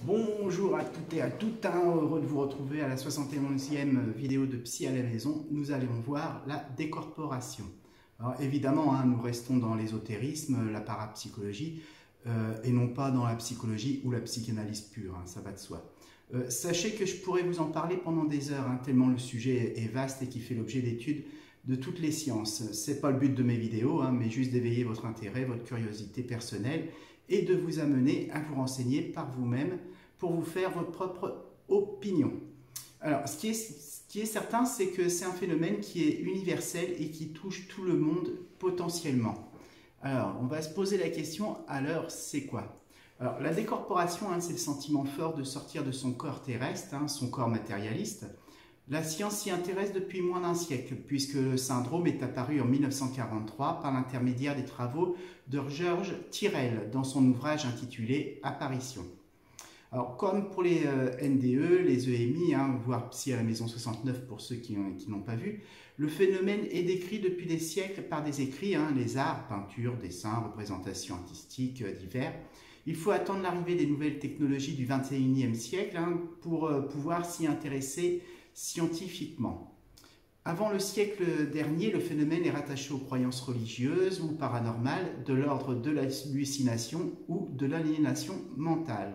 Bonjour à toutes et à toutes, heureux de vous retrouver à la 71e vidéo de Psy à la maison. Nous allons voir la décorporation. Alors évidemment, nous restons dans l'ésotérisme, la parapsychologie, et non pas dans la psychologie ou la psychanalyse pure, ça va de soi. Sachez que je pourrais vous en parler pendant des heures, tellement le sujet est vaste et qui fait l'objet d'études de toutes les sciences. Ce n'est pas le but de mes vidéos, mais juste d'éveiller votre intérêt, votre curiosité personnelle et de vous amener à vous renseigner par vous-même pour vous faire votre propre opinion. Alors, ce qui est certain, c'est que c'est un phénomène qui est universel et qui touche tout le monde potentiellement. Alors, on va se poser la question, alors c'est quoi? Alors, la décorporation, c'est le sentiment fort de sortir de son corps terrestre, son corps matérialiste. La science s'y intéresse depuis moins d'un siècle, puisque le syndrome est apparu en 1943 par l'intermédiaire des travaux de Georges Tyrrell dans son ouvrage intitulé « Apparition ». Alors, comme pour les NDE, les EMI, voire Psy à la maison 69 pour ceux qui n'ont pas vu, le phénomène est décrit depuis des siècles par des écrits, les arts, peinture, dessin, représentations artistiques divers. Il faut attendre l'arrivée des nouvelles technologies du 21e siècle pour pouvoir s'y intéresser scientifiquement. Avant le siècle dernier, le phénomène est rattaché aux croyances religieuses ou paranormales de l'ordre de l'hallucination ou de l'aliénation mentale.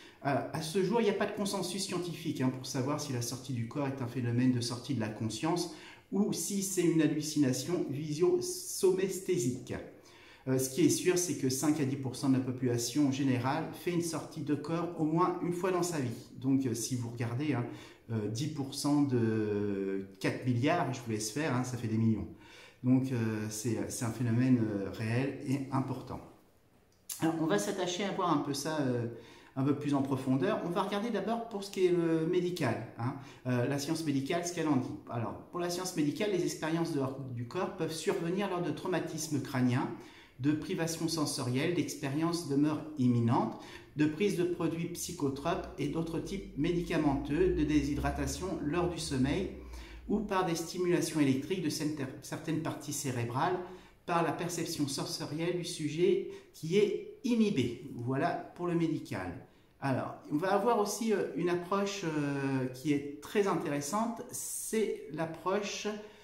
À ce jour, il n'y a pas de consensus scientifique pour savoir si la sortie du corps est un phénomène de sortie de la conscience ou si c'est une hallucination visio-somesthésique. Ce qui est sûr, c'est que 5 à 10% de la population générale fait une sortie de corps au moins une fois dans sa vie. Donc, si vous regardez 10% de 4 milliards, je vous laisse faire, ça fait des millions. Donc, c'est un phénomène réel et important. Alors, on va s'attacher à voir un peu ça un peu plus en profondeur. On va regarder d'abord pour ce qui est médical, la science médicale, ce qu'elle en dit. Alors, pour la science médicale, les expériences du corps peuvent survenir lors de traumatismes crâniens, de privations sensorielles, d'expériences de mort imminente, de prise de produits psychotropes et d'autres types médicamenteux, de déshydratation lors du sommeil ou par des stimulations électriques de certaines parties cérébrales par la perception sensorielle du sujet qui est inhibée. Voilà pour le médical. Alors, on va avoir aussi une approche qui est très intéressante, c'est l'approche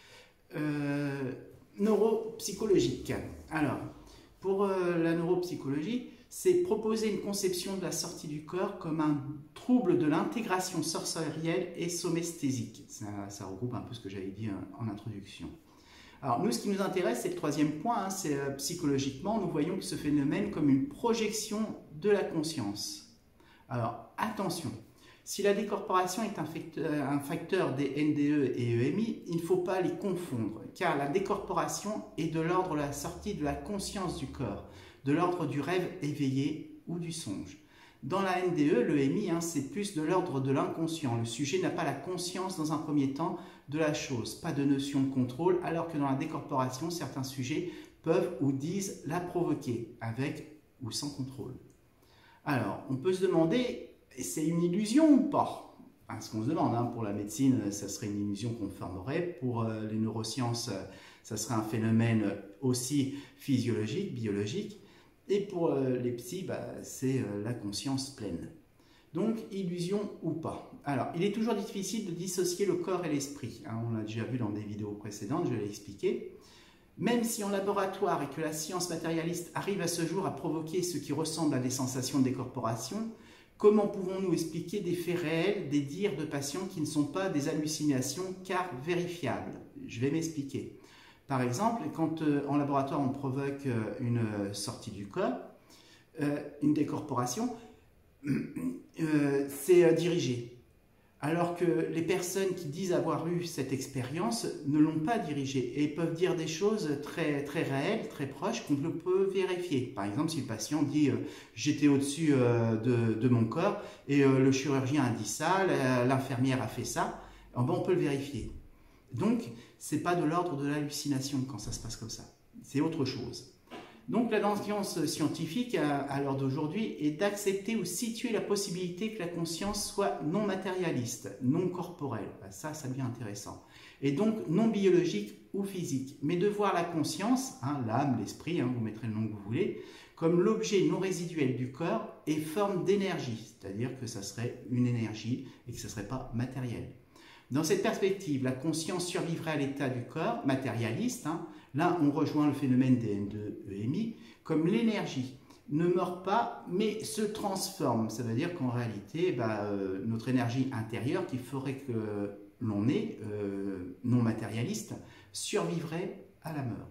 neuropsychologique. Alors, pour la neuropsychologie, c'est proposer une conception de la sortie du corps comme un trouble de l'intégration sensorielle et somesthésique. Ça regroupe un peu ce que j'avais dit en introduction. Alors nous, ce qui nous intéresse, c'est le troisième point, c'est psychologiquement, nous voyons que ce phénomène comme une projection de la conscience. Alors attention, si la décorporation est un facteur des NDE et EMI, il ne faut pas les confondre, car la décorporation est de l'ordre de la sortie de la conscience du corps, de l'ordre du rêve éveillé ou du songe. Dans la NDE, l'EMI, c'est plus de l'ordre de l'inconscient. Le sujet n'a pas la conscience dans un premier temps de la chose, pas de notion de contrôle, alors que dans la décorporation, certains sujets peuvent ou disent la provoquer, avec ou sans contrôle. Alors, on peut se demander, c'est une illusion ou pas? Ce qu'on se demande, pour la médecine, ça serait une illusion qu'on formerait. Pour les neurosciences, ça serait un phénomène aussi physiologique, biologique. Et pour les psys, c'est la conscience pleine. Donc, illusion ou pas? Alors, il est toujours difficile de dissocier le corps et l'esprit. On l'a déjà vu dans des vidéos précédentes, je l'ai expliqué. Même si en laboratoire et que la science matérialiste arrive à ce jour à provoquer ce qui ressemble à des sensations de décorporation, comment pouvons-nous expliquer des faits réels, des dires de patients qui ne sont pas des hallucinations car vérifiables? Je vais m'expliquer. Par exemple, quand en laboratoire on provoque une sortie du corps, une décorporation, c'est dirigé. Alors que les personnes qui disent avoir eu cette expérience ne l'ont pas dirigée et peuvent dire des choses très, très réelles, très proches qu'on peut vérifier. Par exemple, si le patient dit « j'étais au-dessus de mon corps et le chirurgien a dit ça, l'infirmière a fait ça », on peut le vérifier. Donc, ce n'est pas de l'ordre de l'hallucination quand ça se passe comme ça. C'est autre chose. Donc, la tendance scientifique à l'heure d'aujourd'hui est d'accepter ou situer la possibilité que la conscience soit non matérialiste, non corporelle. Ça devient intéressant. Et donc, non biologique ou physique. Mais de voir la conscience, l'âme, l'esprit, vous mettrez le nom que vous voulez, comme l'objet non résiduel du corps et forme d'énergie, c'est-à-dire que ça serait une énergie et que ce ne serait pas matériel. Dans cette perspective, la conscience survivrait à l'état du corps matérialiste. Là, on rejoint le phénomène des N2-EMI, comme l'énergie ne meurt pas, mais se transforme. Ça veut dire qu'en réalité, notre énergie intérieure, qui ferait que l'on est non matérialiste, survivrait à la mort.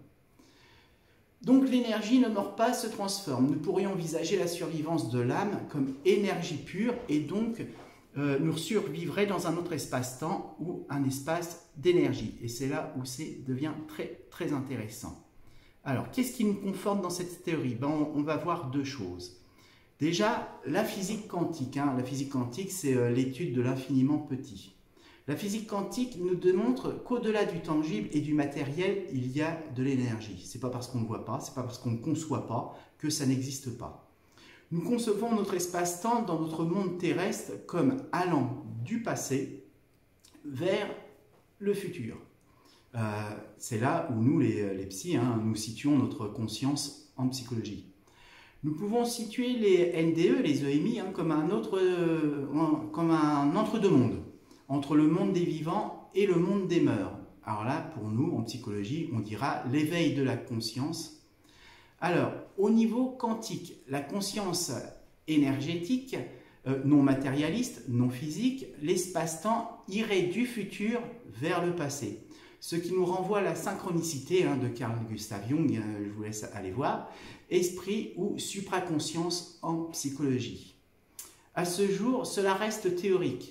Donc l'énergie ne meurt pas, se transforme. Nous pourrions envisager la survivance de l'âme comme énergie pure et donc nous survivrait dans un autre espace-temps ou un espace d'énergie. Et c'est là où ça devient très, très intéressant. Alors, qu'est-ce qui nous conforte dans cette théorie? On va voir deux choses. Déjà, la physique quantique. La physique quantique, c'est l'étude de l'infiniment petit. La physique quantique nous démontre qu'au-delà du tangible et du matériel, il y a de l'énergie. Ce n'est pas parce qu'on ne le voit pas, ce n'est pas parce qu'on ne conçoit pas que ça n'existe pas. Nous concevons notre espace-temps dans notre monde terrestre comme allant du passé vers le futur. C'est là où nous, les psys, nous situons notre conscience en psychologie. Nous pouvons situer les NDE, les EMI, comme un entre-deux-mondes, entre le monde des vivants et le monde des mœurs. Alors là, pour nous, en psychologie, on dira l'éveil de la conscience. Alors, au niveau quantique, la conscience énergétique, non matérialiste, non physique, l'espace-temps irait du futur vers le passé. Ce qui nous renvoie à la synchronicité de Carl Gustav Jung, je vous laisse aller voir, esprit ou supraconscience en psychologie. À ce jour, cela reste théorique.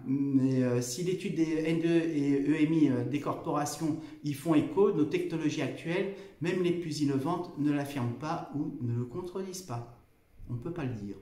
Mais si l'étude des N2 et EMI des corporations y font écho, nos technologies actuelles, même les plus innovantes, ne l'affirment pas ou ne le contredisent pas. On ne peut pas le dire.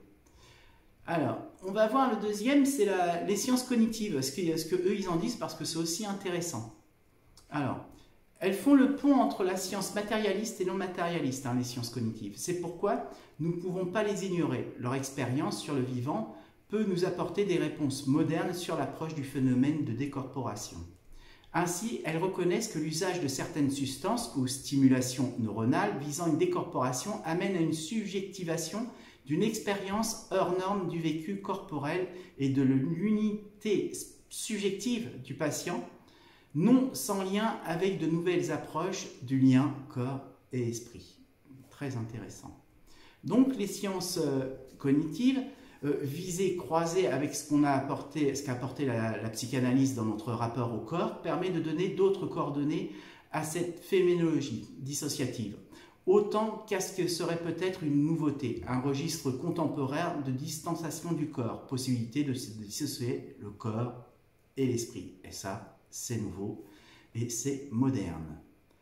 Alors, on va voir le deuxième, c'est les sciences cognitives, ce que eux ils en disent, parce que c'est aussi intéressant. Alors, elles font le pont entre la science matérialiste et non matérialiste, les sciences cognitives. C'est pourquoi nous ne pouvons pas les ignorer. Leur expérience sur le vivant peut nous apporter des réponses modernes sur l'approche du phénomène de décorporation. Ainsi, elles reconnaissent que l'usage de certaines substances ou stimulations neuronales visant une décorporation amène à une subjectivation d'une expérience hors norme du vécu corporel et de l'unité subjective du patient, non sans lien avec de nouvelles approches du lien corps et esprit. Très intéressant. Donc les sciences cognitives, visées, croisées avec ce qu'a apporté la psychanalyse dans notre rapport au corps, permet de donner d'autres coordonnées à cette phénoménologie dissociative, autant qu'à ce que serait peut-être une nouveauté, un registre contemporain de distanciation du corps, possibilité de dissocier le corps et l'esprit. Et ça, c'est nouveau et c'est moderne.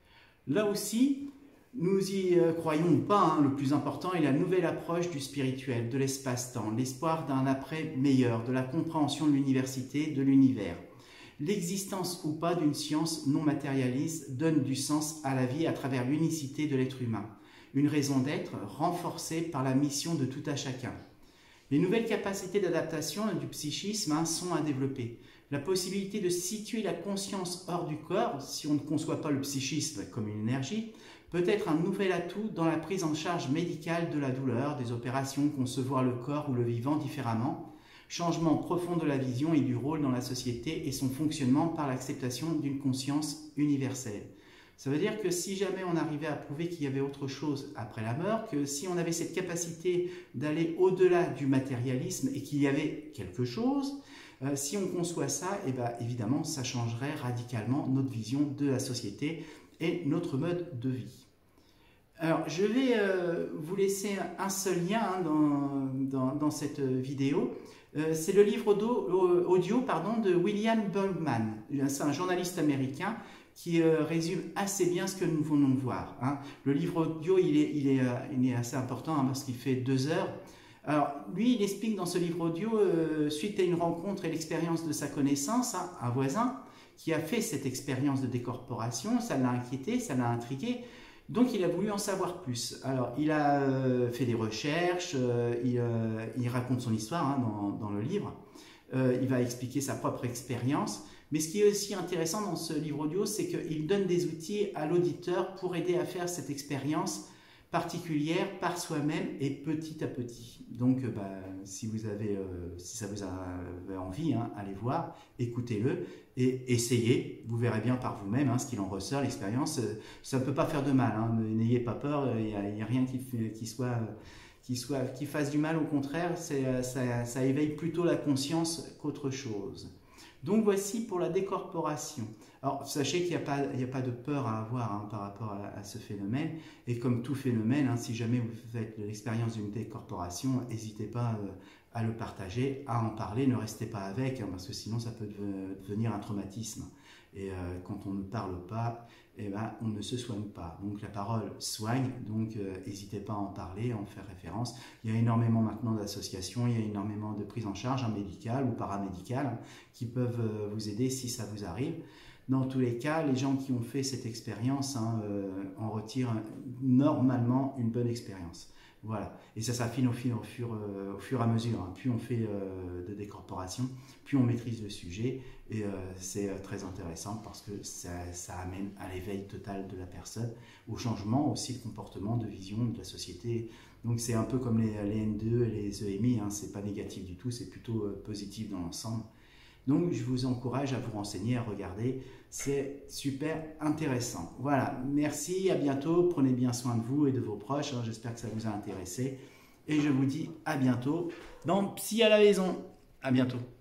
Là aussi, nous y croyons ou pas, le plus important est la nouvelle approche du spirituel, de l'espace-temps, l'espoir d'un après meilleur, de la compréhension de l'université, de l'univers. L'existence ou pas d'une science non matérialiste donne du sens à la vie à travers l'unicité de l'être humain, une raison d'être renforcée par la mission de tout à chacun. Les nouvelles capacités d'adaptation du psychisme sont à développer. La possibilité de situer la conscience hors du corps, si on ne conçoit pas le psychisme comme une énergie, peut être un nouvel atout dans la prise en charge médicale de la douleur, des opérations, concevoir le corps ou le vivant différemment, changement profond de la vision et du rôle dans la société et son fonctionnement par l'acceptation d'une conscience universelle. Ça veut dire que si jamais on arrivait à prouver qu'il y avait autre chose après la mort, que si on avait cette capacité d'aller au-delà du matérialisme et qu'il y avait quelque chose, si on conçoit ça, évidemment, ça changerait radicalement notre vision de la société et notre mode de vie. Alors, je vais vous laisser un seul lien dans cette vidéo. C'est le livre audio de William Bergman. C'est un journaliste américain qui résume assez bien ce que nous venons de voir. Le livre audio, il est assez important parce qu'il fait 2 heures. Alors, lui, il explique dans ce livre audio, suite à une rencontre et l'expérience de sa connaissance, un voisin qui a fait cette expérience de décorporation, ça l'a inquiété, ça l'a intrigué, donc il a voulu en savoir plus. Alors, il a fait des recherches, il raconte son histoire dans le livre, il va expliquer sa propre expérience, mais ce qui est aussi intéressant dans ce livre audio, c'est qu'il donne des outils à l'auditeur pour aider à faire cette expérience particulière par soi-même et petit à petit. Donc, si ça vous a envie, hein, allez voir, écoutez-le et essayez. Vous verrez bien par vous-même hein, ce qu'il en ressort, l'expérience. Ça ne peut pas faire de mal, hein, n'ayez pas peur, il n'y a rien qui fasse du mal, au contraire, ça éveille plutôt la conscience qu'autre chose. Donc voici pour la décorporation. Alors sachez qu'il n'y a pas de peur à avoir hein, par rapport à ce phénomène, et comme tout phénomène, hein, si jamais vous faites l'expérience d'une décorporation, n'hésitez pas à le partager, à en parler, ne restez pas avec, hein, parce que sinon ça peut devenir un traumatisme. Et quand on ne parle pas, on ne se soigne pas. Donc la parole soigne, donc n'hésitez pas à en parler, à en faire référence. Il y a énormément maintenant d'associations, il y a énormément de prises en charge médicales ou paramédicales qui peuvent vous aider si ça vous arrive. Dans tous les cas, les gens qui ont fait cette expérience hein, en retirent normalement une bonne expérience. Voilà, et ça s'affine au fur et à mesure. Hein. Plus on fait de décorporation, plus on maîtrise le sujet, et c'est très intéressant parce que ça amène à l'éveil total de la personne, au changement aussi de comportement, de vision de la société. Donc c'est un peu comme les N2 et les EMI, hein. C'est pas négatif du tout, c'est plutôt positif dans l'ensemble. Donc je vous encourage à vous renseigner, à regarder, c'est super intéressant. Voilà, merci, à bientôt, prenez bien soin de vous et de vos proches, hein. J'espère que ça vous a intéressé. Et je vous dis à bientôt dans Psy à la maison. À bientôt.